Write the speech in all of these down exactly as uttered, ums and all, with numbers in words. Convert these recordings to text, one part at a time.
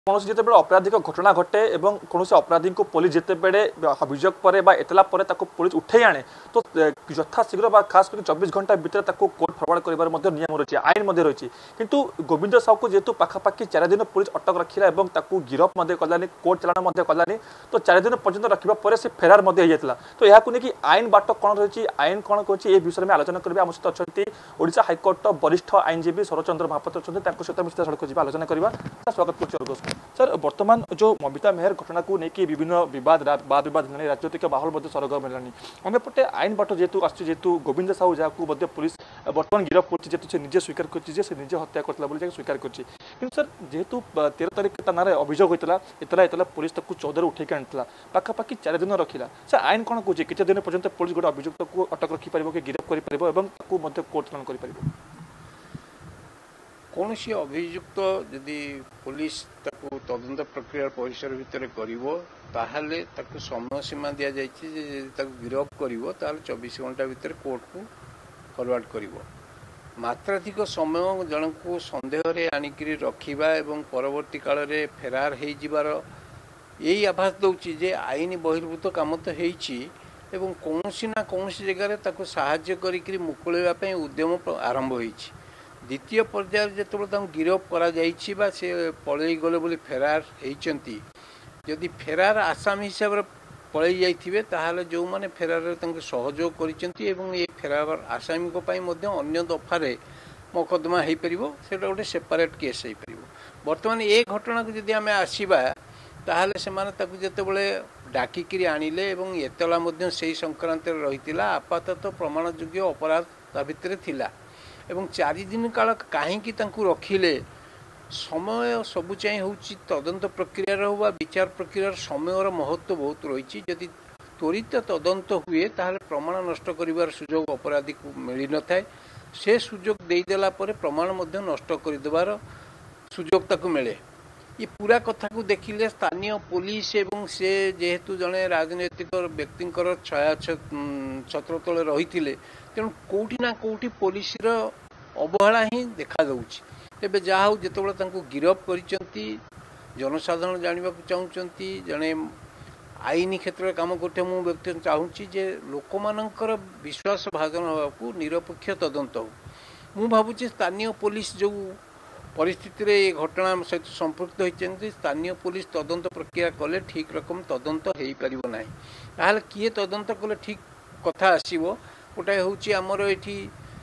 कौन जिते बड़े आपराधिक घटना घटे और कौन अपराधी को पुलिस जिते बड़े अभियोग पर एतला पर पुलिस उठे आने तो यथाशीघ्र खास करके चौबीस घंटा भितर कोर्ट फरवर्ड कर नियम रही आईन रही किंतु गोविंद साहू को जेहेतु पाखापाखि चार दिन पुलिस अटक रखिला और गिरफ कलानी कोर्ट चलाण कलानी तो चार दिन पर्यटन रखा पर से फेरार होता तो यह नहीं आईन बाट कौन रही आईन कौन कहे विषय में आलोचना करेंगे आम सहित अच्छा ओडिशा हाइकोर्ट वरिष्ठ आईनजीवी शरचंद्र महापात्र अच्छा सहित मिश्र सड़क जी आलोचना करवा स्वागत कर सर वर्तमान जो ममिता मेहर घटना को लेकिन विभिन्न विवाद वाद विवाद राजनीतिक माहौल सरगम है अंगपटे आईन बाट जेहेतु आसतु गोविंद साहू जहाँ पुलिस बर्तमान गिरफ कर निजे स्वीकार कर हत्या करता स्वीकार कर सर जेहेतु तेरह तारीख ना अभियोग होता एतला एतला पुलिस चौदह उठे आनी पाखापाखि चार दिन रखिला सर आईन कौन कहे कितने दिन पर्यटन पुलिस गोटे अभियुक्त को अटक रखिपार कि गिरफ कर कोर्ट चलाण कर कौन सी अभियुक्त जदि पुलिस ताकू तदंत प्रक्रिया परिसर भितर करें समय सीमा दि जाए गिरफ कर चौबीस घंटा भितर कोर्ट को फरवर्ड कर मात्राधिक समय जन को सन्देह आणिक रखा एवं परवर्ती काल में फेरार हो जीवार यही आभास दौची जे आईन बहिर्भूत काम तो हो कौन ना कौन जगह साहाय्य करी मुकुलवाई उद्यम आरंभ हो द्वितीय पर्यायर जो गिरफ कर से पलि गले बोली फेरार होती जदि फेरार आसामी हिसाब से पलि जाइए ताहले जो माने फेरार सहयोग कर फेरार आसामी अन्य दफारे मकदमा हो पार से गोटे सेपरेट केस हो पार बर्तमान ये घटना को जदि आम आसवा ताहले से जितेबले डाकिकी आणिले एतला से संक्रांत रही आपातत प्रमाणयोग्य अपराध ता भितर थिला एवं चार दिन काल कहीं रखिले समय सबु चाहिए हूँ तदंत प्रक्रिया वा विचार प्रक्रियार समय महत्व बहुत रही जदि त्वरित तदंत हुए ताहले प्रमाण नष्ट कर सुजोग अपराधी को मिल न था से सुजोग देदेला प्रमाण नष्ट करदेवार सुजोग ताकू मिले ये पूरा कथा को देखिले स्थानीय पुलिस एवं से जेहेतु जड़े राजनैतिक व्यक्ति छाया छत्र तले रही तेणु कौटी ना कौटी पुलिस अवहेला ही देखा जाऊँगी तेबे जहा हूँ जितेबाला गिरफ कर जनसाधारण जानवा चाहूँगी जड़े आईन क्षेत्र में कम करते मुझे व्यक्ति चाहूँगी जे लोक मानकर विश्वास भाजन होगा निरपेक्ष तदंत हो मु भावुँ स्थानीय पुलिस जो परिस्थिति रे ये घटना सहित संपृक्त होती स्थानीय पुलिस तदंत प्रक्रिया कले ठीक रकम तदंत हो पार ना ताहले किए तदंत कले ठीक कथा आसो गोटे हूँ आमर ये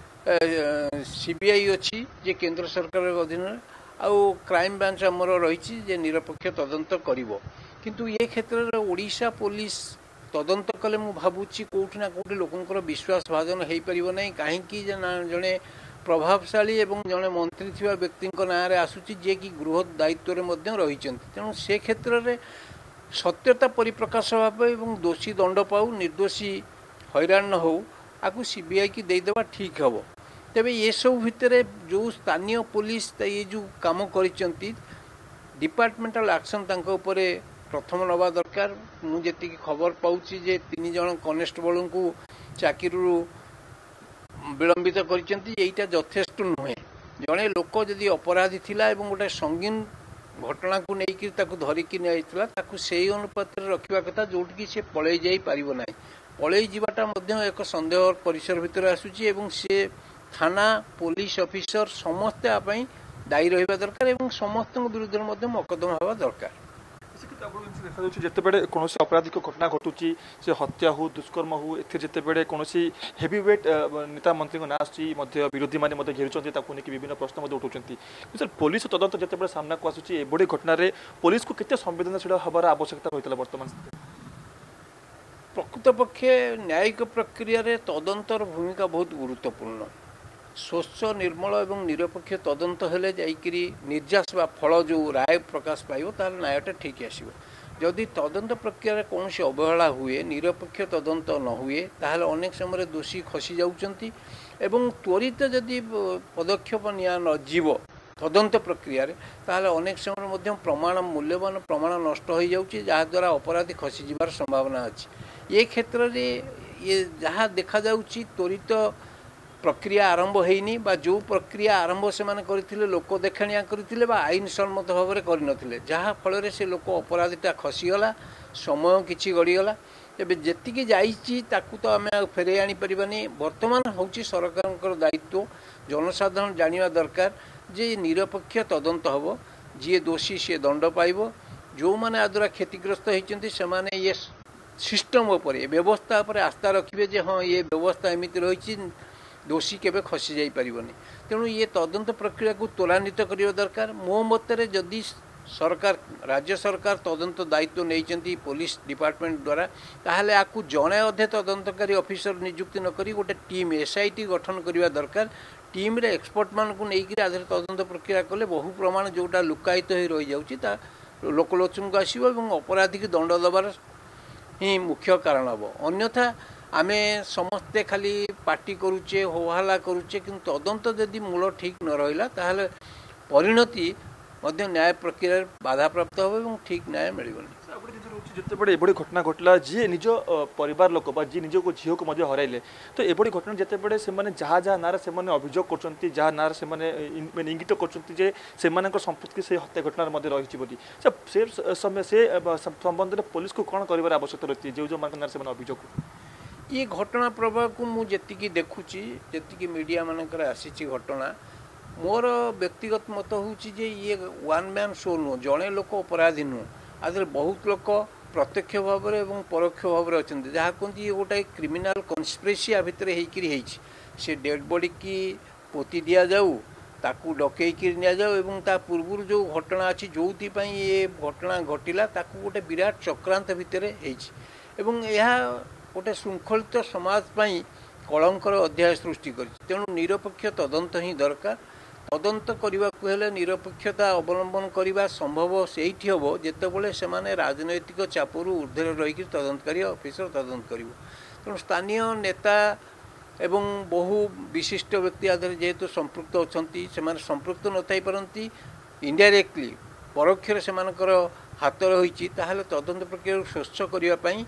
सीबीआई अच्छी जे केंद्र सरकार अधीन आउ क्राइम ब्रांच आमर रही जे निरपेक्ष तदंत करिवो किंतु ये क्षेत्र में ओडिशा पुलिस तदंत कले मु भावुची कोठी ना कोठी लोकंकर विश्वास भाजन हो पार ना कहीं जड़े प्रभावशाली एवं जड़े मंत्री थी व्यक्ति ना आसूची जे कि गृह दायित्व रही तेणु से क्षेत्र में सत्यता परिप्रकाश भाव एवं दोषी दंड पाऊ निर्दोषी हैरान न हो आपको सीबीआई की देदेवा ठीक हम तेबे ये सब भितर जो स्थानीय पुलिस ये जो काम कर डिपार्टमेंटल एक्शन तांको उपरे प्रथम नवा दरकार मुझे खबर पाऊँ जे तीन जन कनेस्टेबल को चाकरी विलंबित करटा यथेष्ट नुहे जड़े लोक जदि अपराधी थिला एवं गोटे संगीन घटना को लेकिन धरिकी नहीं से अनुपात रखा कथा जोटि से पलि जाई पारिबो नाही पलि जीवाटा एक संदेह परिसर भितर आसूची एवं से थाना पुलिस ऑफिसर समस्ते आपाई दायी रहिबा दरकार एवं समस्त विरुद्ध मकदमा हवा दरकार देखा जिते बड़े कौन आपराधिक घटना घटुची से हत्या हो दुष्कर्म हो एते बड़े कौन हेवी वेट नेता मंत्री ना आसी विरोधी मैंने घेरुंट विभिन्न प्रश्न उठाऊँ सर पुलिस तदंत जिते बड़े सामना को आसूची एभली घटन पुलिस को केते संवेदनशील हबार आवश्यकता होता बर्तमान प्रकृत पक्षे न्यायिक प्रक्रिया रे तदंतर भूमिका बहुत गुरुत्वपूर्ण स्वच्छ निर्मल एवं निरपेक्ष तदंत हेले जाइकरी निर्यास बा फल जो राय प्रकाश पाइब ताल न्यायटा ठीक आसो जदि तदंत प्रक्रिया कौन से अवहेला हुए निरपेक्ष तदंत न हुए ताहले अनेक समय दोषी खसी जाउचंती एवं त्वरित जदि पदक्षेप निया न जीव तदंत प्रक्रिया ताहले अनेक समय मध्य प्रमाण मूल्यवान प्रमाण नष्ट हो जाउची जहाद्वारा अपराधी खसी जीवार संभावना अच्छी ये क्षेत्र में ये जहाँ देखा जाउची त्वरित प्रक्रिया आरंभ होइनी बा जो प्रक्रिया आरंभ से माने करथिले लोक देखाणिया करथिले बा आईन सम्मत भाव में करनथिले जहाँ फल से लोक अपराधीटा खसीगला समय किछि गड़ीगला तेबे जेतिकी जाइछि ताकू तो आमे फेरे आनी परिबानी वर्तमान होछि सरकारकर दायित्व जनसाधारण जानिबा दरकार जे निरपेक्ष तदंत हबो जी दोषी सी दंड पाइबो जो माने आदरा क्षतिग्रस्त होइचंती से माने ये सिस्टम उपरे व्यवस्था उपरे आस्था रखिबे जे हां ये व्यवस्था एमिति रहिछि दोषी केबे खसी जाई परिबनी तेणु ये तदंत प्रक्रिया को त्वरान्वित करियो दरकार मो मतरे जदि सरकार राज्य सरकार तदंत दायित्व नहीं पुलिस डिपार्टमेंट द्वारा ताहले आकु जड़े अधे तदंतकारी ऑफिसर नियुक्ति न करी गोटे टीम एसआईटी गठन करने दरकार टीम रे एक्सपर्ट मान को लेकिन आधार तदंत प्रक्रिया कले बहु प्रमाण जोटा लुकायित हो रही जाऊँगी लोकलोचन को आसो और अपराधी की दंड दबार ही मुख्य कारण हम अन्यथा आमे समस्ते खाली पार्टी करुचे होहल्ला करुचे किंतु तदंत जदि मूल ठीक न रहा ताहले परिणति मध्य न्याय प्रक्रिया बाधा प्राप्त हो ठीक न्याय मिलबनी जिते बड़े एभली घटना घटला जी निज परिवार लोक बा जी निज को झील को मध्य हराइले तो एभली घटना जिते बड़े से जहाँ जहाँ नारे से अभियोग कर जहाँ नारे से इंगित कर संपृक्ति से हत्या घटना मध्य रही बोली से समय से संबंध में पुलिस को कौन कर आवश्यकता रही है जो जो नारे से अभियोग ये घटना प्रभाव को मुझे देखुची जी मीडिया मानकर आसी घटना मोर व्यक्तिगत मत हूँ ये वन मैन शो नुह जड़े लोक अपराधी नुह आदि बहुत लोक प्रत्यक्ष भाव में परोक्ष भाव में अच्छा जहाँ कहते ये गोटे क्रिमिनाल कन्स्पिरेसी आ भितर से डेड बॉडी की पोती दि जाऊ ताकू डकईकि नि जाऊ एवं ता पूर्व जो घटना अच्छी जो ये घटना घटिला ताकू गोटे विराट चक्रांत भितर एवं यह गोटे श्रृंखलित समाज पाई कलंकर अध्याय सृष्टि कर तेणु निरपेक्ष तदंत ही दरकार तदंत करने को हेले निरपेक्षता अवलंबन करने संभव से हम जितेबले से राजनैतिक चापरू ऊर्धे रहीकि तदंतकारी ऑफिसर तदंत कर तेणु स्थानीय नेता एवं बहु विशिष्ट व्यक्ति आधार जेहेतु संपृक्त अच्छा से संपृक्त न थी पारती इनडायरेक्टली परोक्ष से हाथ रही तदंत प्रक्रिया स्वच्छ करने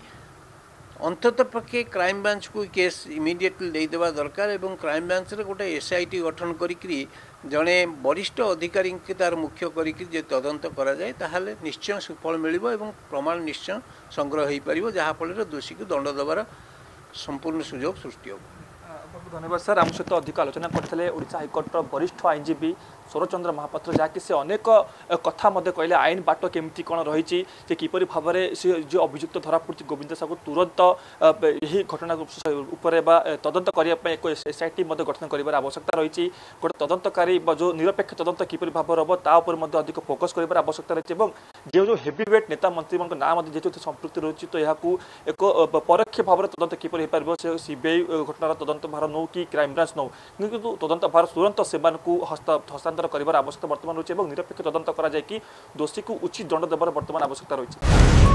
अंतत पक्षे क्राइम ब्रांच को केस इमिडिएटली देदेवा दरकार एवं क्राइम ब्रांच रे गोटे एसआईटी गठन करी जड़े वरिष्ठ अधिकारी के तार मुख्य करी तदंत करा जाए ताहले निश्चय सुफल मिलिबो एवं प्रमाण निश्चय संग्रह हो पार जहाँफल दोषी को दंड देवार संपूर्ण सुजोग सृष्टि हो। धन्यवाद सर आम सहित अधिक आलोचना करते ओडिशा हाइकोर्टर वरिष्ठ आईनजीवी सौरचंद्र महापात्र जहाँकि से अनेक कथा कहले आईन बाट केमती कौन रही किपरि भाव में से जो अभियुक्त धरा पड़ी गोविंद साहू तुरंत यही घटना उपरे बा तदंत करने एक एसआईटी गठन कर आवश्यकता रही गोटे तदंतकारी जो निरपेक्ष तदंत किपरि भाव हम तापर अधिक फोकस कर आवश्यकता रही है जो जो हेवीवेट नेता मंत्री मान ना जेहेतु संपृक्ति रही तो यह एक परोक्ष भाव में तदंत किपरि हो पार से सीबीआई घटनार तदंत भार नौ कि क्राइम ब्रांच नौ किंतु तदंत भार तुरंत से हस्तांतर कर आवश्यकता बर्तमान रही है निरपेक्ष तदंत करा जाए कि दोषी को उचित दंड देवार बर्तमान आवश्यकता रही है।